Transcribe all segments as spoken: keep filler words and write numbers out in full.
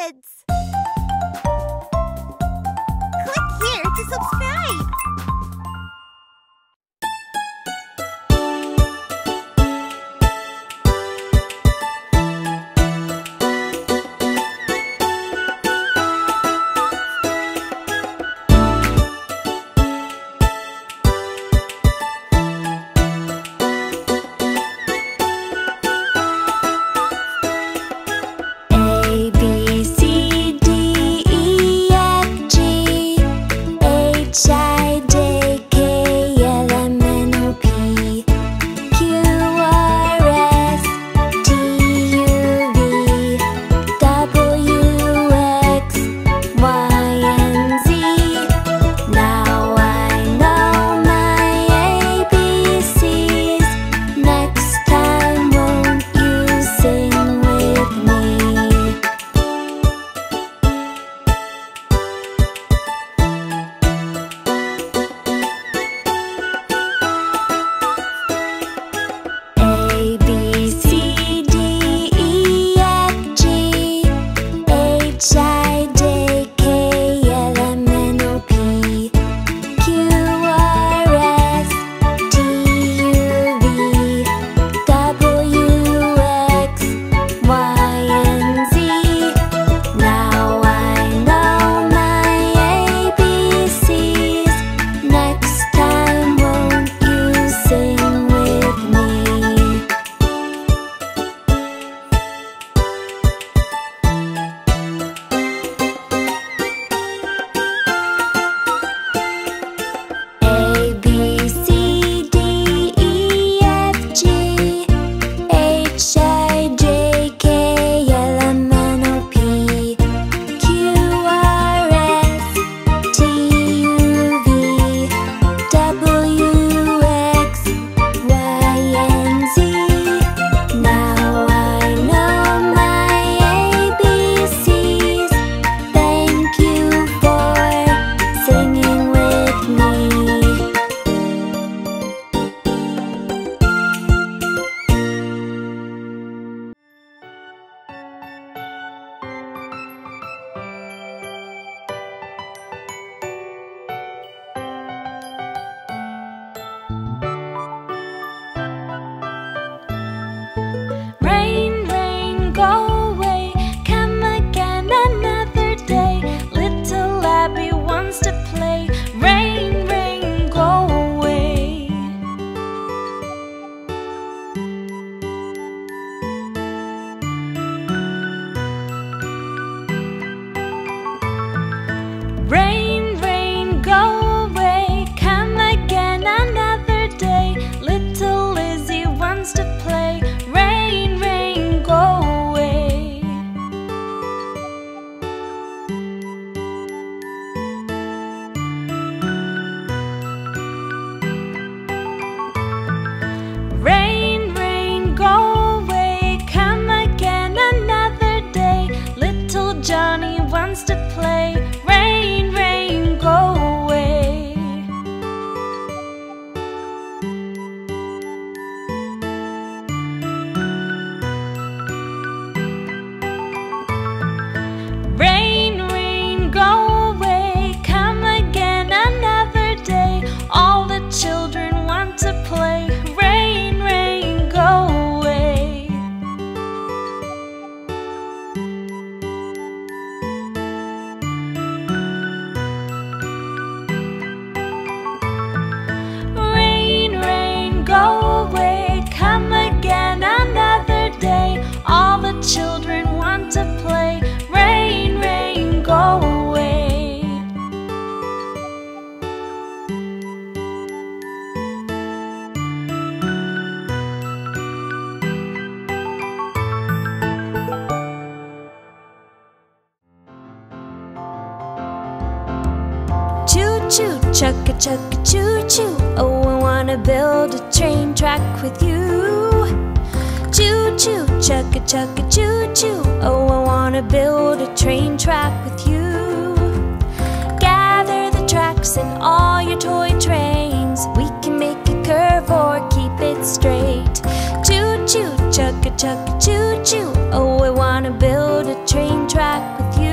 kids! Click here to subscribe! Rain, rain, go away, come again another day. Little Lizzie wants to play. Rain, rain, go away. Rain, rain, go away, come again another day. Little Johnny wants to play. Rain, rain, go away. Rain, rain, go away, come again another day. All the children want to play. Rain, rain, go away. Rain, rain, go away, come again another day. All the children want to play. Rain, rain, go away. Choo-choo, chugga-chugga, choo-choo. Oh, I wanna build a train track with you. Choo-choo, chugga-chugga, choo-choo. Oh, I wanna build a train track with you. Gather the tracks and all your toy trains. We can make a curve or keep it straight. Choo-choo, chugga-chugga, choo-choo. Oh, I wanna build a train track with you.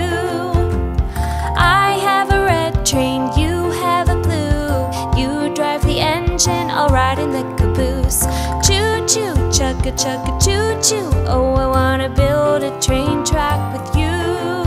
ride in the caboose. Choo-choo, chugga-chugga, choo-choo. Oh, I wanna build a train track with you.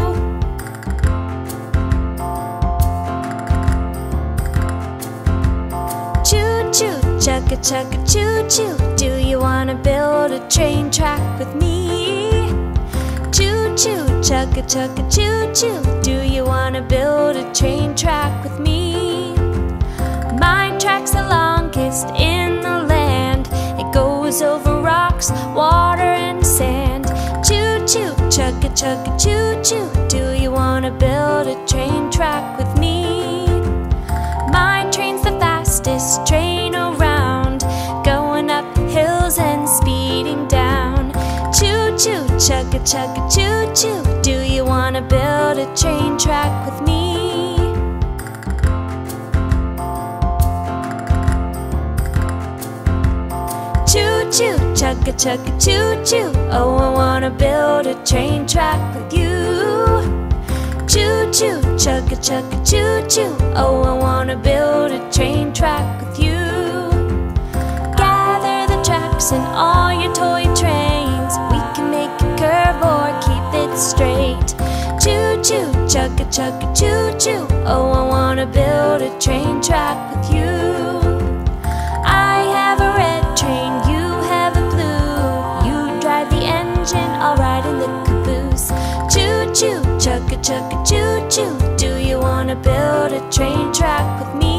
Choo-choo, chugga-chugga, choo-choo. Do you wanna build a train track with me? Choo-choo, chugga-chugga, choo-choo. Do you wanna build a train track with me? My track's the longest in the land. It goes over rocks, water, and sand. Choo-choo, chugga-chugga, choo-choo. Do you wanna build a train track with me? My train's the fastest train around, going up hills and speeding down. Choo-choo, chugga-chugga, choo-choo. Do you wanna build a train track with me? Choo-choo, chugga-chugga, choo-choo. Oh, I wanna build a train track with you. Choo-choo, chugga-chugga, choo-choo. Oh, I wanna build a train track with you. Gather the tracks and all your toy trains. We can make it curve or keep it straight. Choo-choo, chugga-chugga, choo-choo. Oh, I wanna build a train track with you. I have a red train, you have a blue. You drive the engine, I'll ride in the caboose. Choo-choo, chugga-chugga, choo-choo. Do you wanna build a train track with me?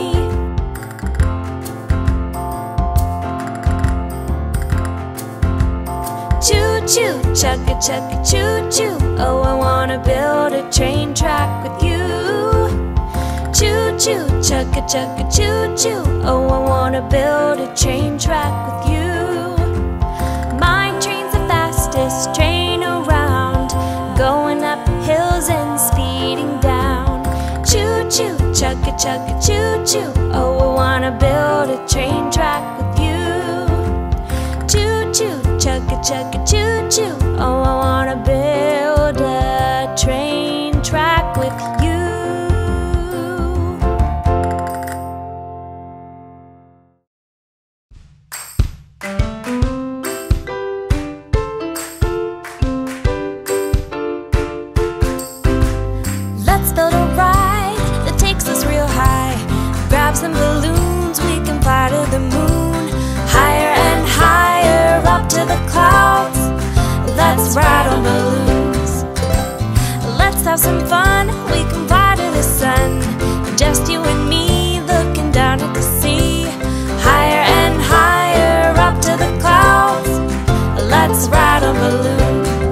Choo-choo, chugga-chugga, choo-choo. Oh, I wanna build a train track with you. Choo-choo, chugga-chugga, choo-choo. Oh, I wanna build a train track with you. My train's the fastest train around, going up hills and speeding down. Choo-choo, chugga-chugga, choo-choo. Oh, I wanna build a train track with you. Choo-choo, chugga-chugga, choo-choo. Oh, I wanna build a train track with you. Let's build a ride that takes us real high. Grab some balloons, we can fly to the moon. Higher and higher, up to the clouds. Let's ride on balloons. Let's have some fun, we can fly to the sun. Just you and me, looking down at the sea. Higher and higher, up to the clouds. Let's ride on balloons.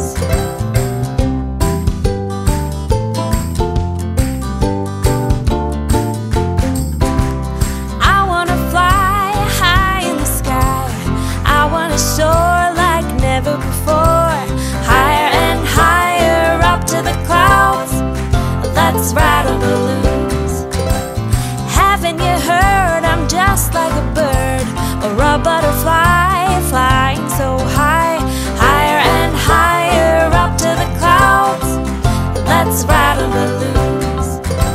I wanna fly high in the sky. I wanna soar like never before. Higher and higher, up to the clouds. Let's ride on balloons. Haven't you heard I'm just like a bird or a butterfly, flying so high. Higher and higher, up to the clouds. Let's ride on balloons.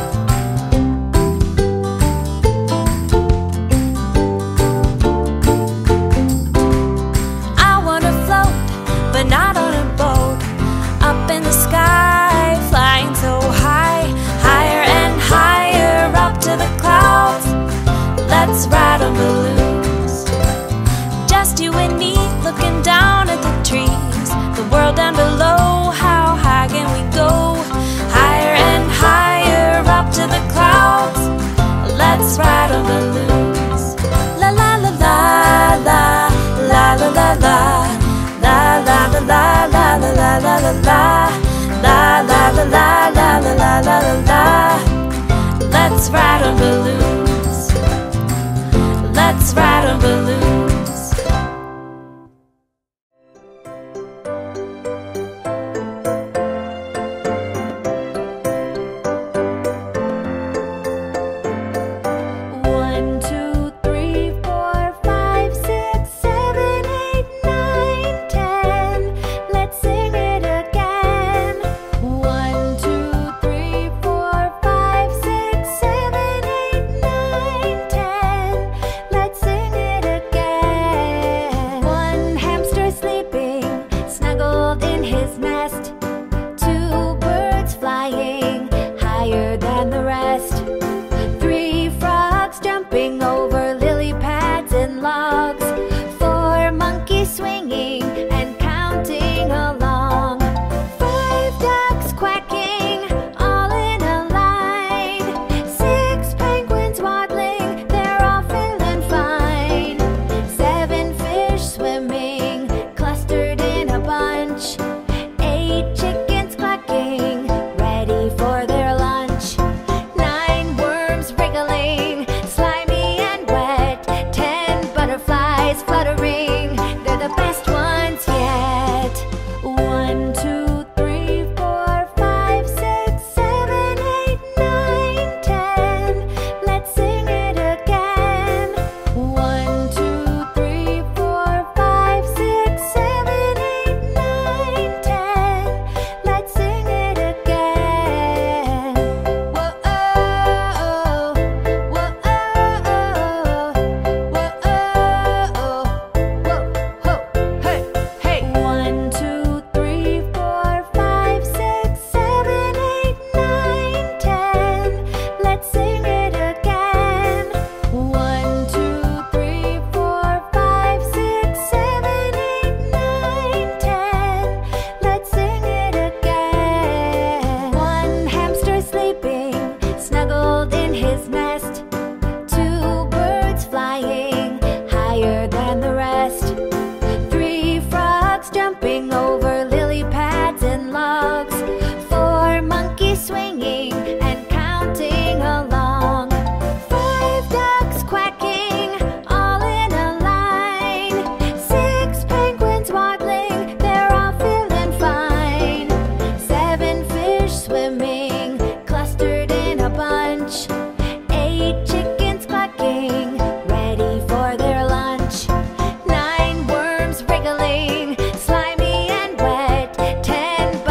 I wanna float, but not on a boat. Up in the sky, flying so high. Higher and higher, up to the clouds. Let's ride on balloons. Just you and me, looking down at the trees. The world down below, how high can we go? Higher and higher, up to the clouds. Let's ride on balloons. La la la la la, la la la la. La la la la la la la la la la. La la la la la la la la la la. Let's ride on balloons. Let's ride on balloons. One, two, three, four, five, six, seven, eight, nine, ten. Let's sing it again. One, two, three, four, five, six, seven, eight, nine.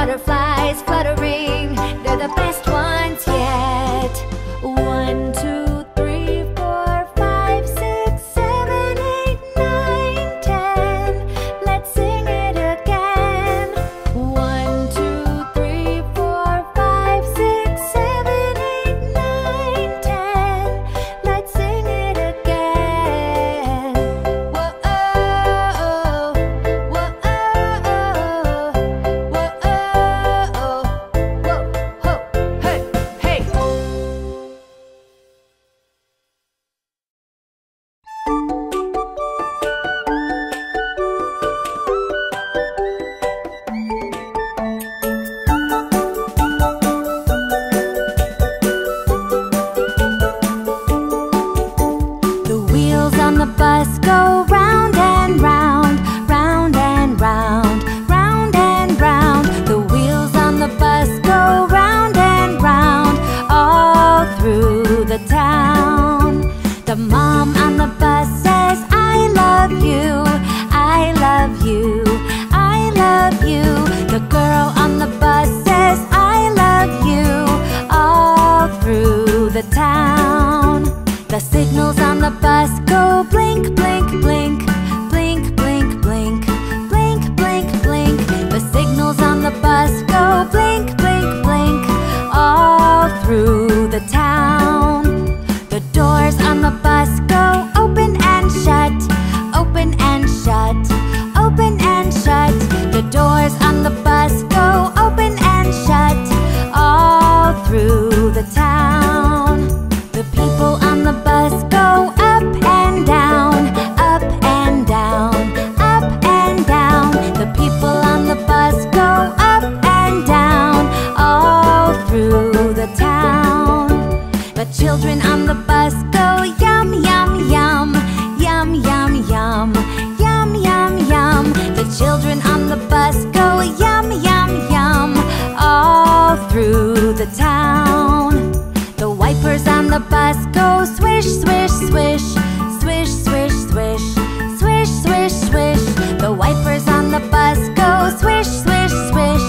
butterflies fluttering, they're the best ones yet. One, two, three, four, five, six, seven, eight, nine, ten. Let's sing it again. One, two, three, four, five, six, seven, eight, nine, ten. Let's sing it again. Whoa, oh, whoa, oh, whoa, oh, whoa, ho, hey, hey. The wheels on the bus go round and round, round and round, round and round. The wheels on the bus go round and round, all through the town. The mom on the bus says, I love you, I love you, I love you. The girl on the bus says, I love you, all through the town. The signals on the bus go blink, blink, blink, blink, blink, blink, blink, blink, blink. The signals on the bus go blink, blink, blink, all through the town. The doors on the bus go open and shut, open and shut, open and shut. The doors on the bus go open and shut, all through the town. The people on the bus go up and down, up and down, up and down. The people on the bus go up and down, all through the town. The children on the bus go yum, yum, yum, yum, yum, yum, yum, yum, yum. The children on the bus go yum, yum, yum, all through the town. The wipers on the bus go swish, swish, swish, swish, swish, swish, swish, swish, swish. The wipers on the bus go swish, swish, swish,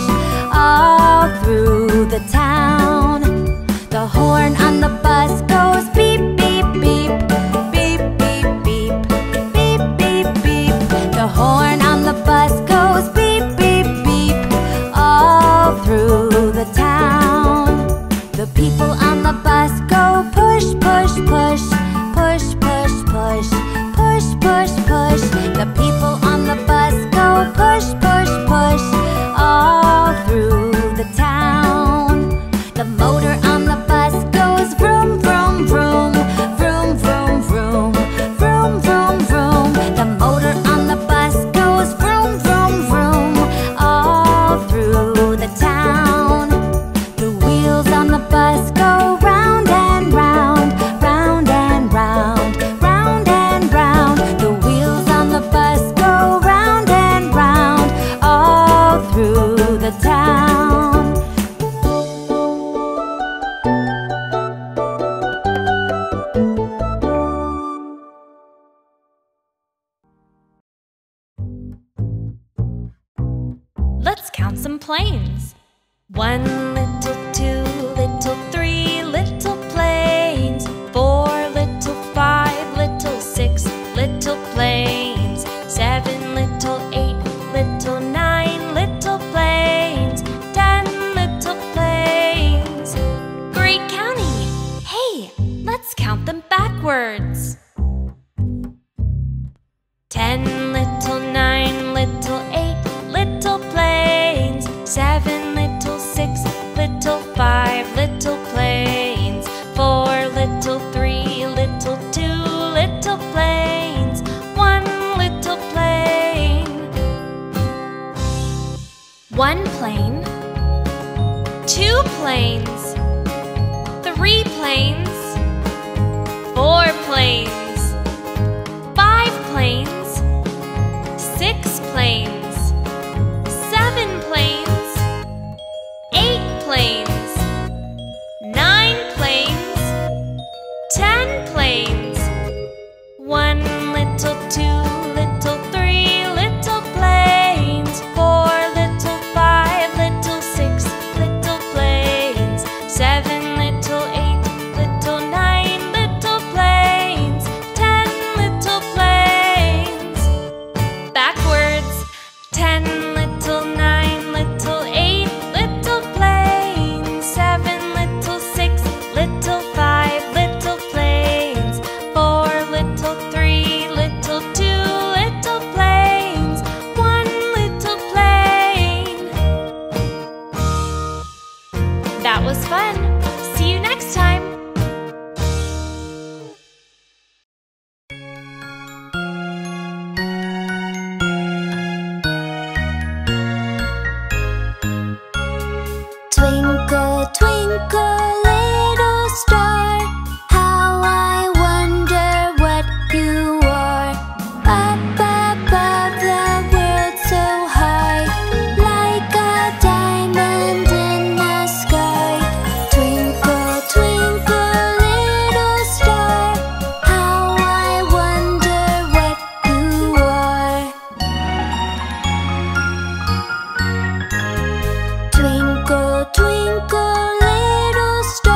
all through the town. The horn on the bus goes beep, beep, beep, beep, beep, beep, beep, beep, beep. The horn on the bus goes beep, beep, beep, all through the town. The people on the bus go push, push, push, push, push, push, push, push, push. The people on the bus go push, push, push, all through the town. The motor on the bus goes vroom, vroom, vroom, vroom, vroom, vroom, vroom, vroom, vroom. The motor on the bus goes vroom, vroom, vroom, all through the town. The wheels on the bus go round and round, round and round, round and round. The wheels on the bus go round and round, all through the town. Let's count some planes. One little, two little, three little planes. Four little, five little, six little planes. Seven little, eight little, nine little planes. Ten little planes. Great counting! Hey, let's count them backwards. Ten little, nine little, eight little planes. Seven little, six little, five little planes. Four little, three little, two little planes. One little plane. One plane. Two planes. Three planes. Four planes. Five planes. Six planes. Seven planes. Eight planes. Nine planes. Ten planes. One little, two little, three little planes. Four little, five little, six That was fun. See you next time. Twinkle, twinkle, little star, how I wonder what you are. Up above the world so high, like a diamond in the sky. Twinkle, twinkle, little star, how I wonder what you are. Twinkle, twinkle, little star.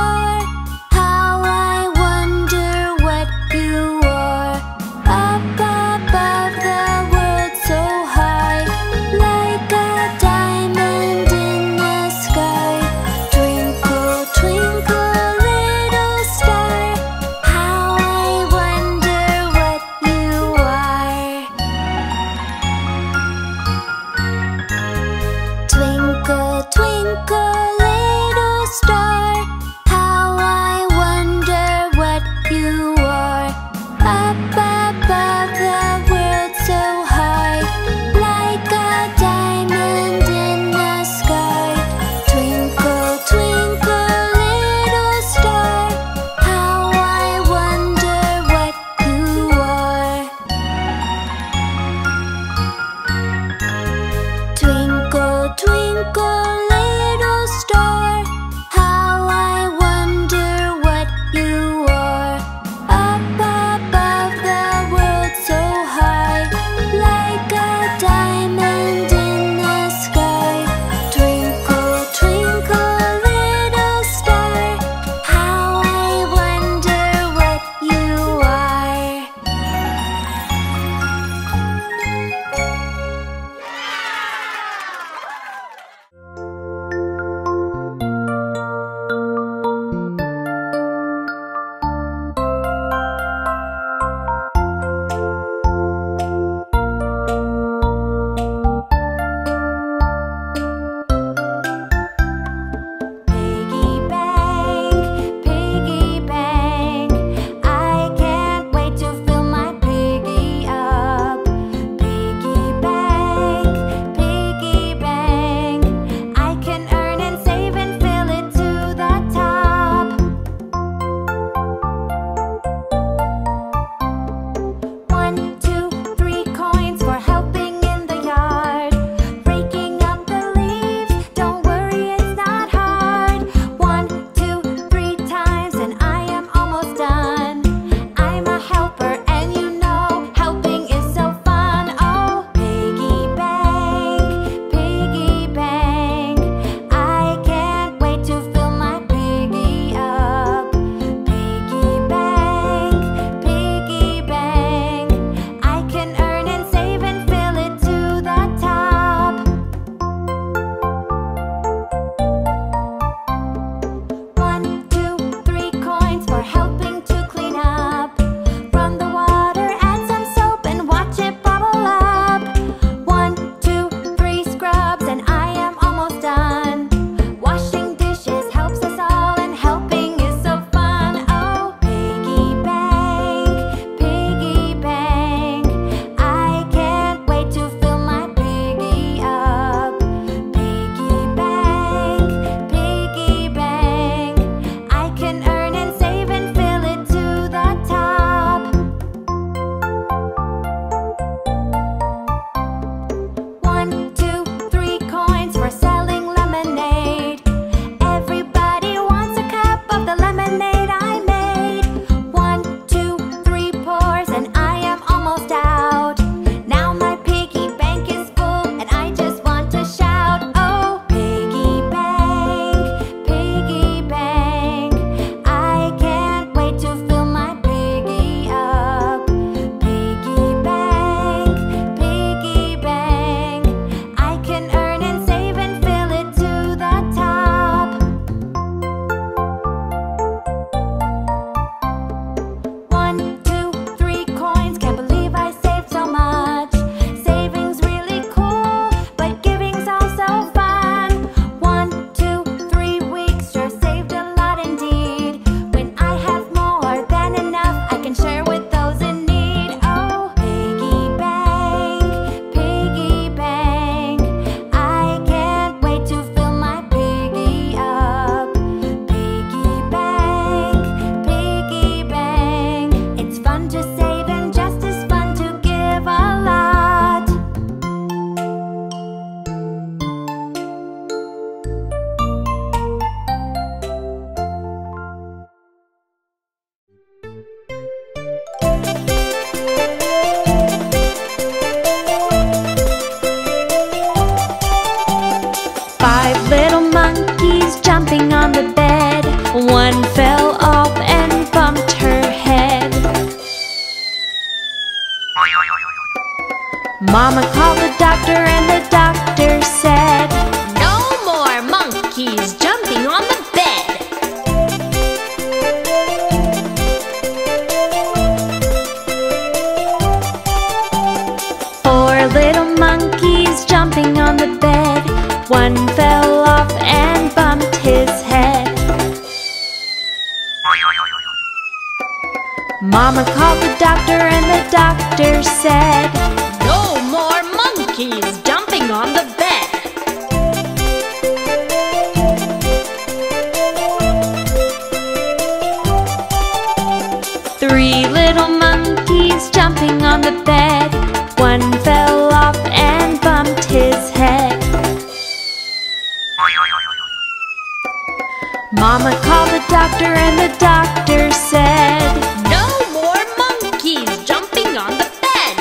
Mama called the doctor and the doctor said, No more monkeys jumping on the bed.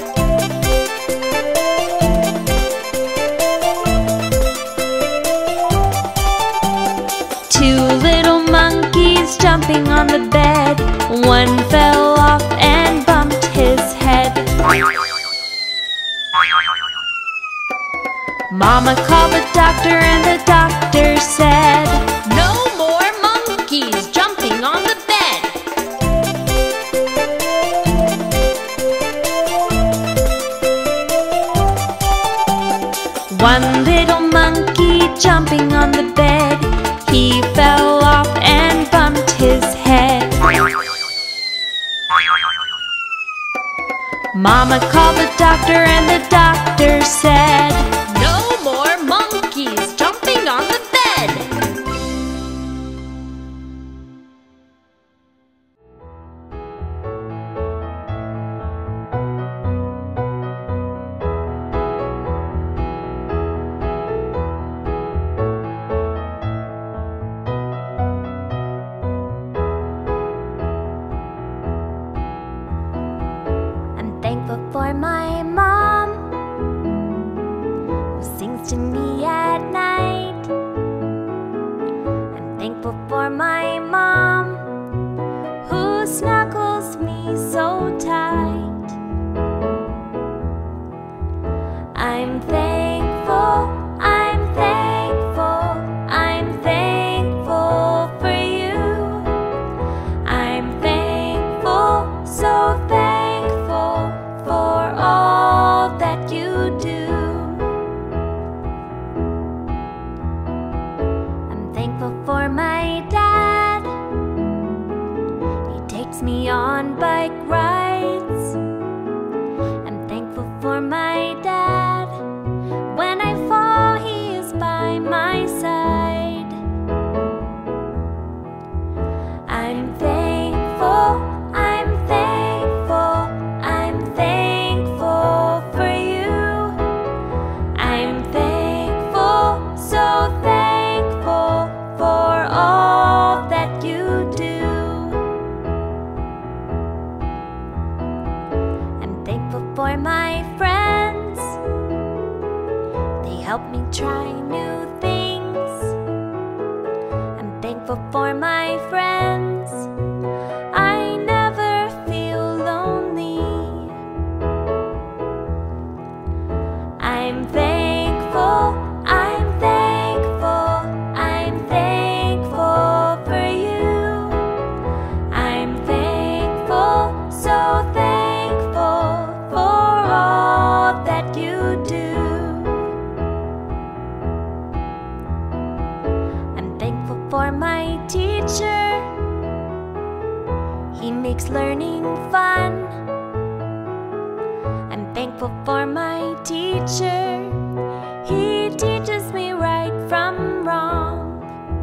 Two little monkeys jumping on the bed. One fell off and bumped his head. Mama called the doctor and the doctor said, No more monkeys jumping on the bed. One little monkey jumping on the bed. He fell off and bumped his head. Mama called the doctor and the doctor said, No more monkeys jumping on the bed. I'm thankful for my mom, who sings to me at night. I'm thankful for my mom, who snuggles me so tight. I'm thankful, I'm thankful, I'm thankful for you. I'm thankful, so thankful for all that you do. I'm thankful for my dad. He takes me on bike rides. I'm thankful for my dad. When I fall, he is by my side. I'm thankful, I'm thankful, I'm thankful for you. I'm thankful, so thankful for all that you do. I'm thankful for my friends. They help me try new things. I'm thankful for my friends. I never feel lonely. I'm thankful, I'm thankful, I'm thankful for you. I'm thankful, so thankful for all that you do. I'm thankful for my teacher. He makes learning fun. I'm thankful for my teacher. He teaches me right from wrong.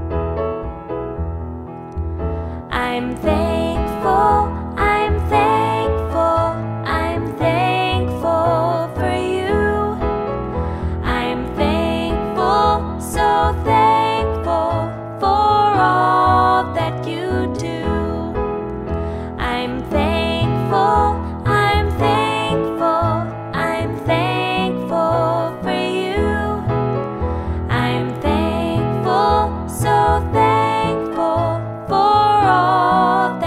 I'm thankful, I'm thankful, I'm thankful for you. I'm thankful, so thankful for all that you do. I'm thankful, I'm thankful, I'm thankful for you. I'm thankful, so thankful for all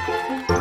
Bye.